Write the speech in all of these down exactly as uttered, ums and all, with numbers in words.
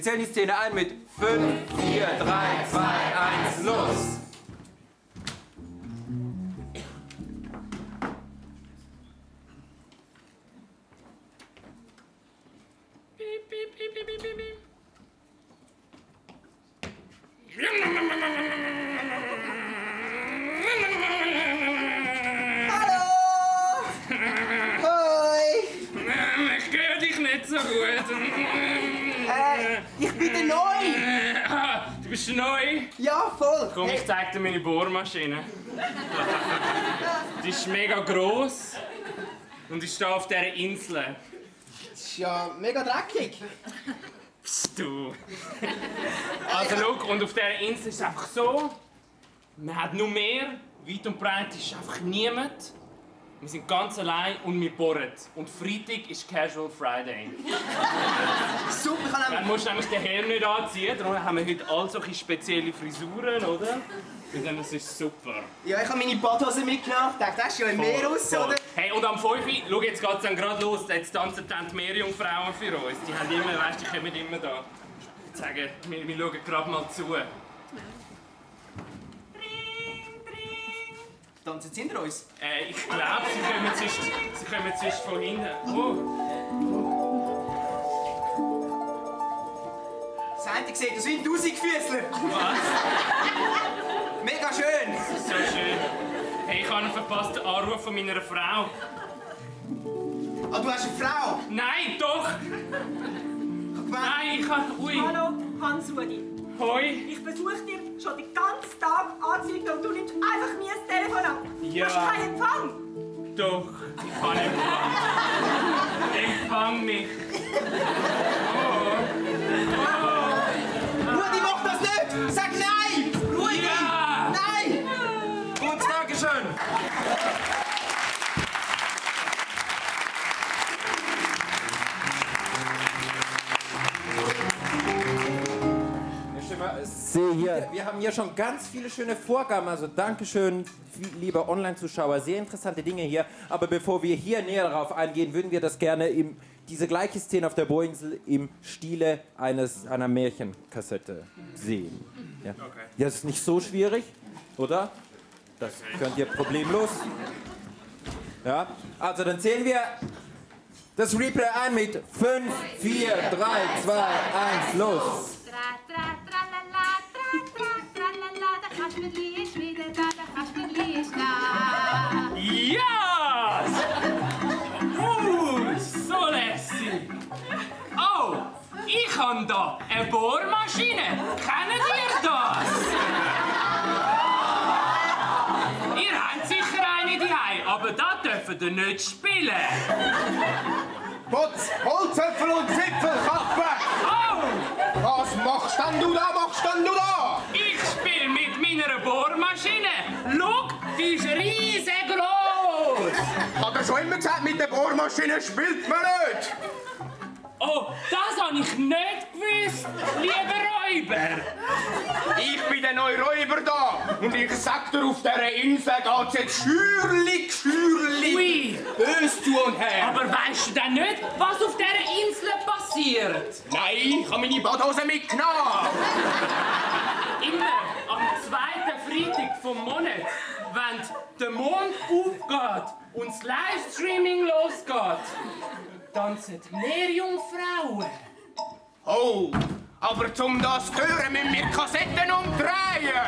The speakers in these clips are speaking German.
zählen die Szene ein mit fünf, vier, drei, zwei, eins, los! Piep, piep, piep, piep, piep, piep. Hallo! Hoi! Ich höre dich nicht so gut. Äh, ich bin der Neu! Ah, du bist neu? Ja, voll! Komm, ich zeig dir meine Bohrmaschine. Die ist mega gross und ich stehe auf dieser Insel. Das ist ja mega dreckig. Psst, du. Also schau, und auf dieser Insel ist es einfach so, man hat nur mehr, weit und breit ist einfach niemand. Wir sind ganz allein und wir bohren. Und Freitag ist Casual Friday. Super, ich kann Dann musst du nämlich den Helm nicht anziehen, darum haben wir heute all solche spezielle Frisuren, oder? Und dann, das ist super. Ja, ich habe meine Badhose mitgenommen. Ich dachte, das ist ja im Meer raus, Voll. oder? Hey, und am fünf Uhr, schau, jetzt geht es dann gerade los. Jetzt tanzen dann die Meerjungfrauen für uns. Die haben immer, weißt, die kommen immer da. Ich sage, wir, wir schauen gerade mal zu. Tanzen sie hinter uns? Äh, ich glaube, sie kommen zuerst, sie kommen zuerst von hinten. Oh. Das eine sieht aus wie ein Tausendfüßler. Was? Mega schön. Das ist so schön. Hey, ich habe einen verpassten Anruf von meiner Frau. Ah, du hast eine Frau? Nein, doch! Nein, ich habe... Ui. Hallo, Hans-Rudi. Hoi. Ich versuche dir schon den ganzen Tag anzurufen und du nimmst einfach nie das Telefon ab. Ja. Du hast keinen Empfang. Doch, ich kann Empfang. Empfang mich. Oh. Rudi, mach das nicht! Sag nein! Rudi! Ja. Nein! Gut, Dankeschön! Sehe hier, wir haben hier schon ganz viele schöne Vorgaben, also Dankeschön, liebe Online-Zuschauer, sehr interessante Dinge hier. Aber bevor wir hier näher darauf eingehen, würden wir das gerne, im, diese gleiche Szene auf der Bohrinsel im Stile eines, einer Märchenkassette sehen. Ja. Okay. Ja, das ist nicht so schwierig, oder? Das könnt ihr problemlos. Ja, also dann zählen wir das Replay ein mit fünf, vier, drei, zwei, eins, los! Tra, tra, tralala, tra, tra, tralala, der Kasperli ist wieder da, der Kasperli ist da. Ja! Uh, so lässig. Oh, ich habe da eine Bohrmaschine. Kennt ihr das? Ihr habt sicher eine daheim, aber da dürft ihr nicht spielen. Putz, Holzöpfel und Zipfelkappe! Oh! Was machst denn du da, machst denn du da? Ich spiele mit meiner Bohrmaschine. Schau, die ist riesengroß. Hat er schon immer gesagt, mit der Bohrmaschine spielt man nicht? Oh, das habe ich nicht gewusst, lieber Räuber. Ich bin der neue Räuber da und ich sag dir, auf dieser Insel geht's jetzt schürlich, schürlich Ui. bös zu und her. Aber weißt du denn nicht, was auf dieser Insel passiert? Nein, ich habe meine Badhose mitgenommen. Immer am zweiten Freitag vom Monat, wenn der Mond aufgeht und das Livestreaming losgeht, tanzen die Meerjungfrauen. Oh, aber zum das zu hören, müssen wir Kassetten umdrehen.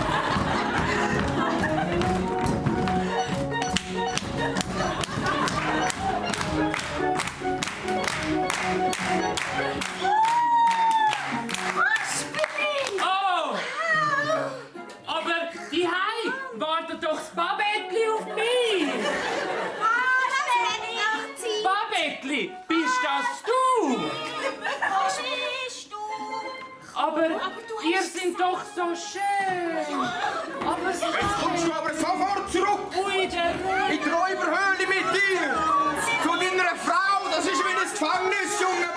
Oh! Aber die Hai wartet doch das Babettli auf mich! Babettli, bist das du? Was bist du? Aber, ihr seid doch so schön! Aber so Jetzt kommst du aber sofort zurück Ui, der in die Räuberhöhle mit dir. Zu deiner Frau, das ist wie ein Gefängnis, Junge.